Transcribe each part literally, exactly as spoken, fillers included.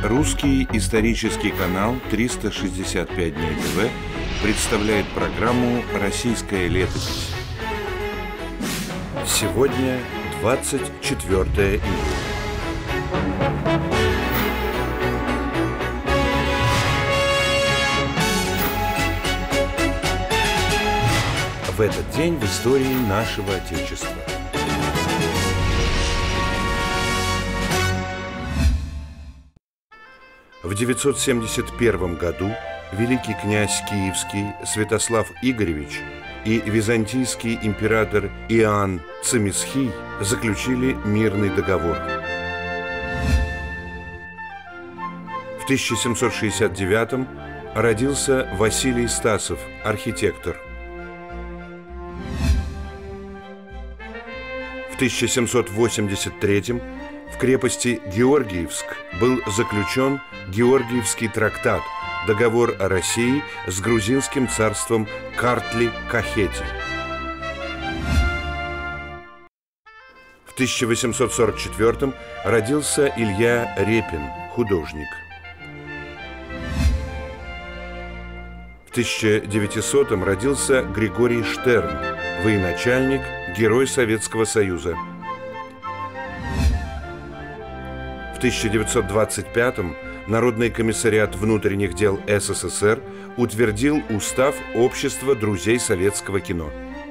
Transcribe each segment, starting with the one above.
Русский исторический канал триста шестьдесят пять дней ТВ представляет программу «Российская летопись». Сегодня двадцать четвёртое июля. В этот день в истории нашего Отечества. В девятьсот семьдесят первом году великий князь Киевский Святослав Игоревич и византийский император Иоанн Цимисхий заключили мирный договор. В тысяча семьсот шестьдесят девятом родился Василий Стасов, архитектор. В тысяча семьсот восемьдесят третьем в крепости Георгиевск был заключен Георгиевский трактат, договор о России с грузинским царством Картли-Кахети. В тысяча восемьсот сорок четвёртом родился Илья Репин, художник. В тысяча девятисотом родился Григорий Штерн, военачальник, Герой Советского Союза. В тысяча девятьсот двадцать пятом Народный комиссариат внутренних дел СССР утвердил устав Общества друзей советского кино.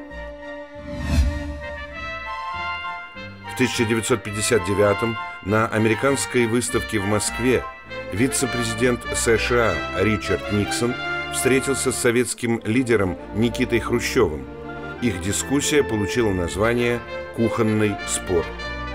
В тысяча девятьсот пятьдесят девятом на американской выставке в Москве вице-президент США Ричард Никсон встретился с советским лидером Никитой Хрущевым. Их дискуссия получила название «Кухонный спор».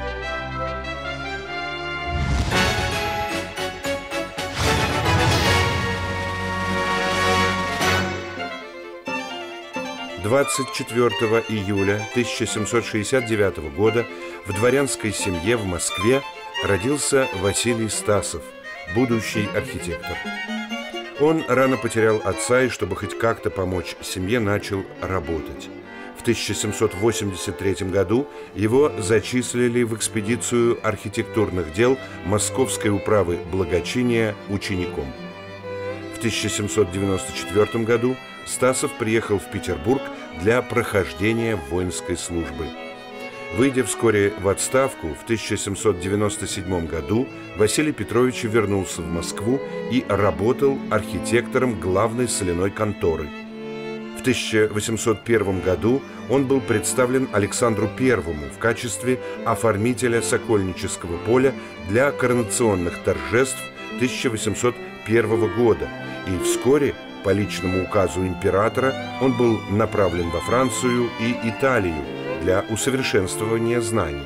двадцать четвёртого июля тысяча семьсот шестьдесят девятого года в дворянской семье в Москве родился Василий Стасов, будущий архитектор. Он рано потерял отца и, чтобы хоть как-то помочь семье, начал работать. В тысяча семьсот восемьдесят третьем году его зачислили в экспедицию архитектурных дел Московской управы благочиния учеником. В тысяча семьсот девяносто четвёртом году Стасов приехал в Петербург для прохождения воинской службы. Выйдя вскоре в отставку, в тысяча семьсот девяносто седьмом году Василий Петрович вернулся в Москву и работал архитектором главной соляной конторы. В тысяча восемьсот первом году он был представлен Александру Первому в качестве оформителя Сокольнического поля для коронационных торжеств тысяча восемьсот первого года, и вскоре по личному указу императора он был направлен во Францию и Италию для усовершенствования знаний.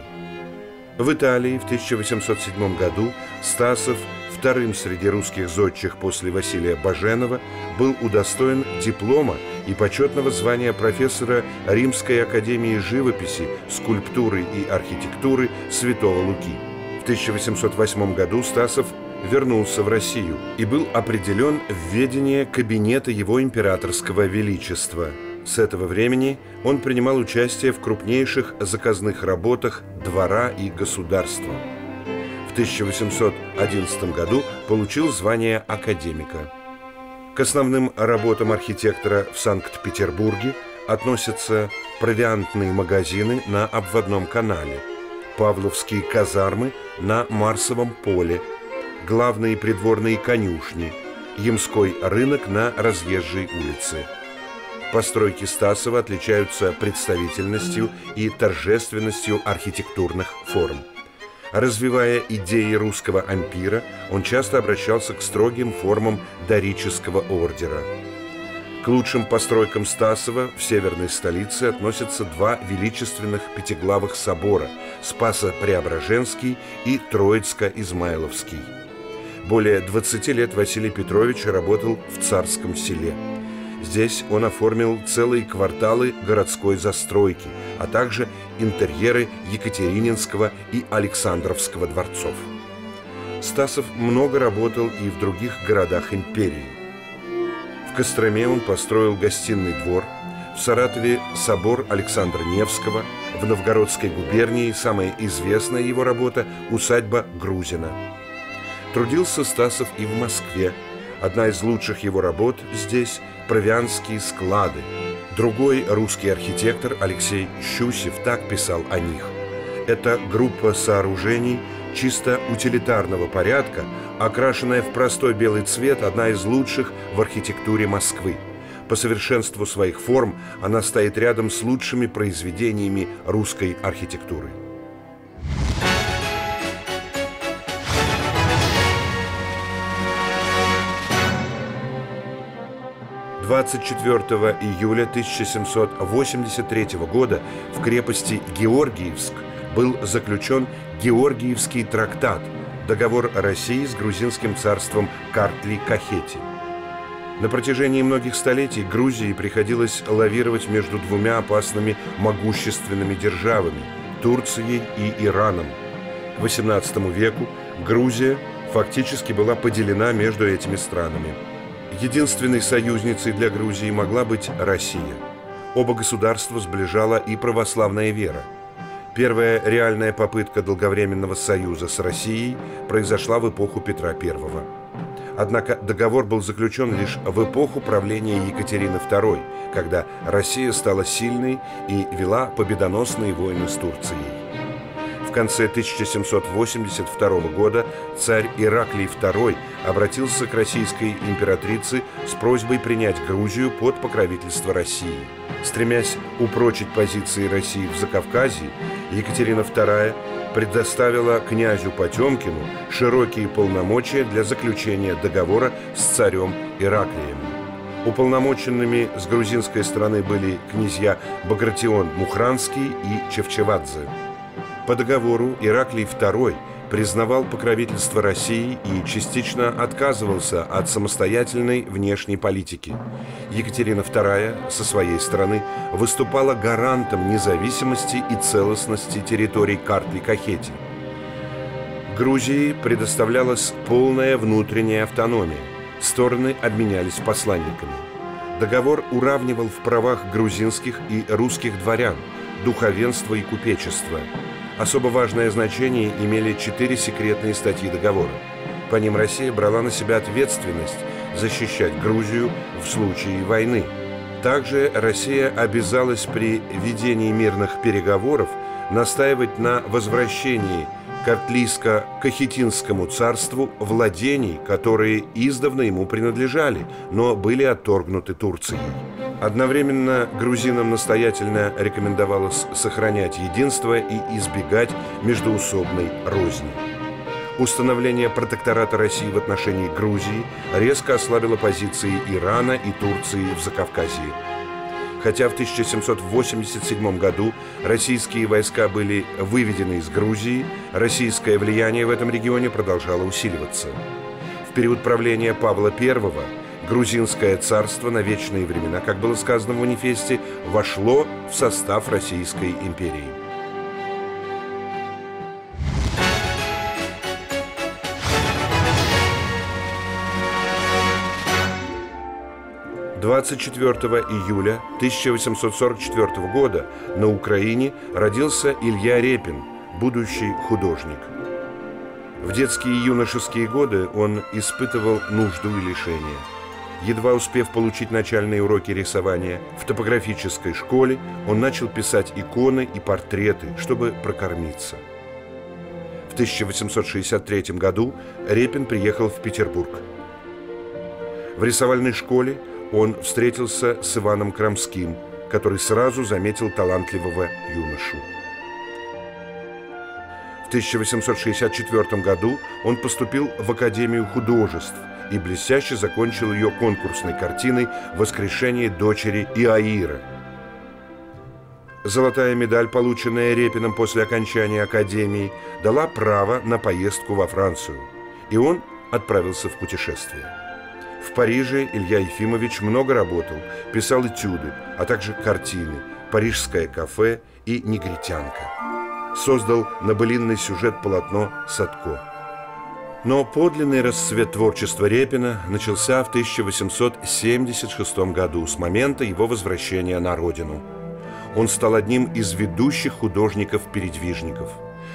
В Италии в тысяча восемьсот седьмом году Стасов, вторым среди русских зодчих после Василия Баженова, был удостоен диплома и почетного звания профессора Римской академии живописи, скульптуры и архитектуры Святого Луки. В тысяча восемьсот восьмом году Стасов вернулся в Россию и был определен в ведение кабинета его императорского величества. С этого времени он принимал участие в крупнейших заказных работах двора и государства. В тысяча восемьсот одиннадцатом году получил звание академика. К основным работам архитектора в Санкт-Петербурге относятся провиантные магазины на обводном канале, павловские казармы на Марсовом поле, главные придворные конюшни, Ямской рынок на Разъезжей улице. Постройки Стасова отличаются представительностью и торжественностью архитектурных форм. Развивая идеи русского ампира, он часто обращался к строгим формам дорического ордера. К лучшим постройкам Стасова в северной столице относятся два величественных пятиглавых собора – Спасо-Преображенский и Троицко-Измайловский. Более двадцати лет Василий Петрович работал в Царском Селе. Здесь он оформил целые кварталы городской застройки, а также интерьеры Екатерининского и Александровского дворцов. Стасов много работал и в других городах империи. В Костроме он построил гостиный двор, в Саратове собор Александра Невского, в Новгородской губернии самая известная его работа – усадьба Грузина. Трудился Стасов и в Москве. Одна из лучших его работ здесь – «Провианские склады». Другой русский архитектор Алексей Щусев так писал о них. Это группа сооружений чисто утилитарного порядка, окрашенная в простой белый цвет, одна из лучших в архитектуре Москвы. По совершенству своих форм она стоит рядом с лучшими произведениями русской архитектуры. двадцать четвёртого июля тысяча семьсот восемьдесят третьего года в крепости Георгиевск был заключен Георгиевский трактат, договор России с грузинским царством Картли-Кахети. На протяжении многих столетий Грузии приходилось лавировать между двумя опасными могущественными державами – Турцией и Ираном. К восемнадцатому веку Грузия фактически была поделена между этими странами. Единственной союзницей для Грузии могла быть Россия. Оба государства сближала и православная вера. Первая реальная попытка долговременного союза с Россией произошла в эпоху Петра Первого. Однако договор был заключен лишь в эпоху правления Екатерины Второй, когда Россия стала сильной и вела победоносные войны с Турцией. В конце тысяча семьсот восемьдесят второго года царь Ираклий Второй обратился к российской императрице с просьбой принять Грузию под покровительство России. Стремясь упрочить позиции России в Закавказье, Екатерина Вторая предоставила князю Потемкину широкие полномочия для заключения договора с царем Ираклием. Уполномоченными с грузинской стороны были князья Багратион Мухранский и Чевчевадзе. По договору Ираклий Второй признавал покровительство России и частично отказывался от самостоятельной внешней политики. Екатерина Вторая со своей стороны выступала гарантом независимости и целостности территорий Картли-Кахети. Грузии предоставлялась полная внутренняя автономия. Стороны обменялись посланниками. Договор уравнивал в правах грузинских и русских дворян, духовенство и купечество. Особо важное значение имели четыре секретные статьи договора. По ним Россия брала на себя ответственность защищать Грузию в случае войны. Также Россия обязалась при ведении мирных переговоров настаивать на возвращении Картлийско-Кахетинскому царству владений, которые издавна ему принадлежали, но были отторгнуты Турцией. Одновременно грузинам настоятельно рекомендовалось сохранять единство и избегать междоусобной розни. Установление протектората России в отношении Грузии резко ослабило позиции Ирана и Турции в Закавказье. Хотя в тысяча семьсот восемьдесят седьмом году российские войска были выведены из Грузии, российское влияние в этом регионе продолжало усиливаться. В период правления Павла Первого грузинское царство на вечные времена, как было сказано в манифесте, вошло в состав Российской империи. двадцать четвёртого июля тысяча восемьсот сорок четвёртого года на Украине родился Илья Репин, будущий художник. В детские и юношеские годы он испытывал нужду и лишения. Едва успев получить начальные уроки рисования в топографической школе, он начал писать иконы и портреты, чтобы прокормиться. В тысяча восемьсот шестьдесят третьем году Репин приехал в Петербург. В рисовальной школе он встретился с Иваном Крамским, который сразу заметил талантливого юношу. В тысяча восемьсот шестьдесят четвёртом году он поступил в Академию художеств и блестяще закончил ее конкурсной картиной «Воскрешение дочери Иаира». Золотая медаль, полученная Репиным после окончания Академии, дала право на поездку во Францию, и он отправился в путешествие. В Париже Илья Ефимович много работал, писал этюды, а также картины «Парижское кафе» и «Негритянка». Создал на былинный сюжет полотно «Садко». Но подлинный расцвет творчества Репина начался в тысяча восемьсот семьдесят шестом году, с момента его возвращения на родину. Он стал одним из ведущих художников-передвижников.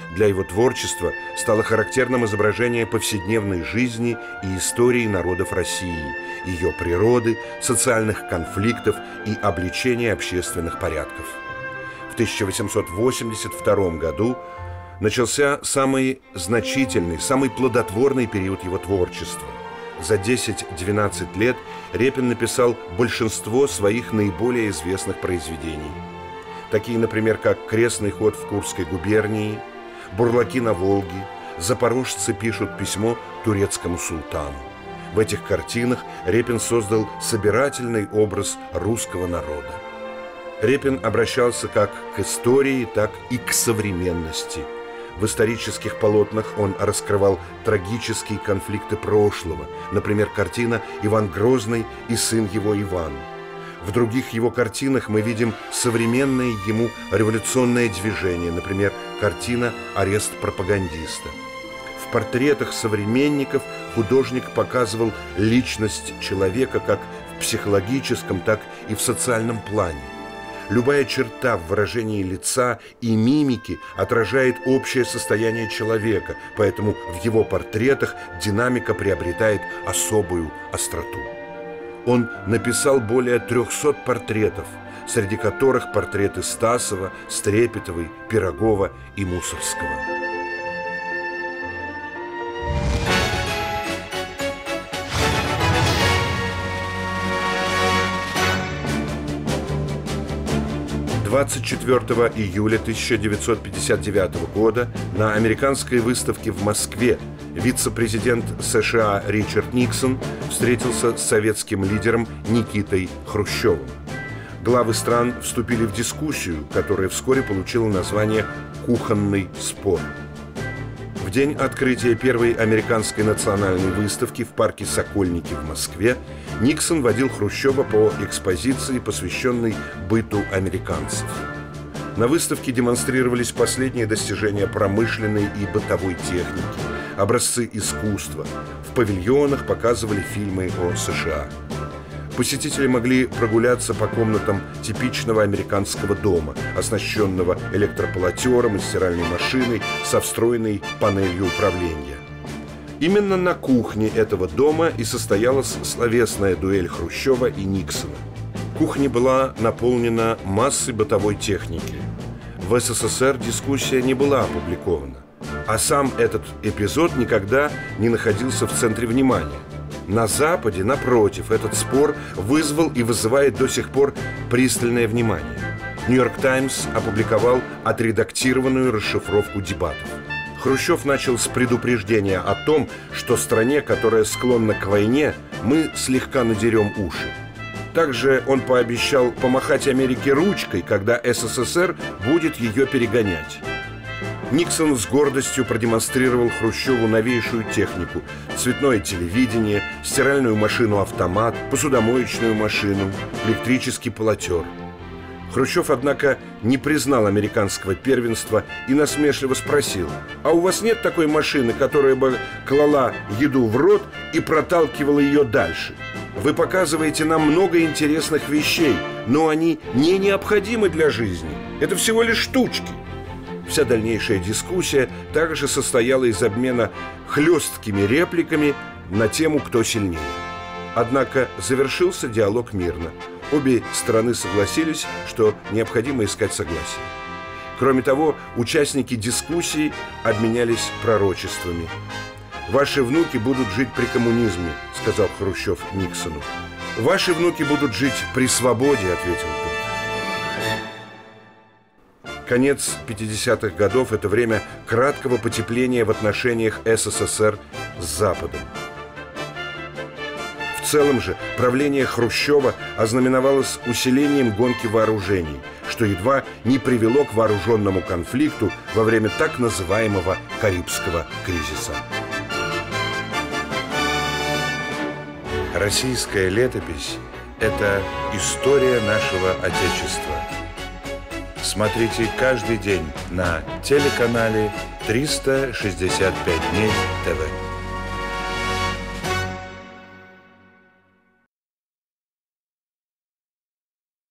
Для его творчества стало характерным изображение повседневной жизни и истории народов России, ее природы, социальных конфликтов и обличения общественных порядков. В тысяча восемьсот восемьдесят втором году начался самый значительный, самый плодотворный период его творчества. За десять-двенадцать лет Репин написал большинство своих наиболее известных произведений. Такие, например, как «Крестный ход в Курской губернии», «Бурлаки на Волге», «Запорожцы пишут письмо турецкому султану». В этих картинах Репин создал собирательный образ русского народа. Репин обращался как к истории, так и к современности. В исторических полотнах он раскрывал трагические конфликты прошлого, например, картина «Иван Грозный и сын его Иван». В других его картинах мы видим современное ему революционное движение, например, картина «Арест пропагандиста». В портретах современников художник показывал личность человека как в психологическом, так и в социальном плане. Любая черта в выражении лица и мимики отражает общее состояние человека, поэтому в его портретах динамика приобретает особую остроту. Он написал более трехсот портретов, среди которых портреты Стасова, Стрепетовой, Пирогова и Мусорского. двадцать четвёртого июля тысяча девятьсот пятьдесят девятого года на американской выставке в Москве вице-президент США Ричард Никсон встретился с советским лидером Никитой Хрущевым. Главы стран вступили в дискуссию, которая вскоре получила название «Кухонный спор». В день открытия первой американской национальной выставки в парке «Сокольники» в Москве Никсон водил Хрущева по экспозиции, посвященной быту американцев. На выставке демонстрировались последние достижения промышленной и бытовой техники, образцы искусства. В павильонах показывали фильмы о США. Посетители могли прогуляться по комнатам типичного американского дома, оснащенного электрополотером и стиральной машиной со встроенной панелью управления. Именно на кухне этого дома и состоялась словесная дуэль Хрущева и Никсона. Кухня была наполнена массой бытовой техники. В СССР дискуссия не была опубликована, а сам этот эпизод никогда не находился в центре внимания. На Западе, напротив, этот спор вызвал и вызывает до сих пор пристальное внимание. «Нью-Йорк Таймс» опубликовал отредактированную расшифровку дебатов. Хрущев начал с предупреждения о том, что стране, которая склонна к войне, мы слегка надерем уши. Также он пообещал помахать Америке ручкой, когда СССР будет ее перегонять. Никсон с гордостью продемонстрировал Хрущеву новейшую технику – цветное телевидение, стиральную машину-автомат, посудомоечную машину, электрический полотер. Хрущев, однако, не признал американского первенства и насмешливо спросил: «А у вас нет такой машины, которая бы клала еду в рот и проталкивала ее дальше? Вы показываете нам много интересных вещей, но они не необходимы для жизни. Это всего лишь штучки». Вся дальнейшая дискуссия также состояла из обмена хлесткими репликами на тему «Кто сильнее?». Однако завершился диалог мирно. Обе стороны согласились, что необходимо искать согласие. Кроме того, участники дискуссии обменялись пророчествами. «Ваши внуки будут жить при коммунизме», — сказал Хрущев Никсону. «Ваши внуки будут жить при свободе», — ответил тот. Конец пятидесятых годов – это время краткого потепления в отношениях СССР с Западом. В целом же правление Хрущева ознаменовалось усилением гонки вооружений, что едва не привело к вооруженному конфликту во время так называемого Карибского кризиса. Российская летопись – это история нашего Отечества. Смотрите каждый день на телеканале триста шестьдесят пять дней ТВ.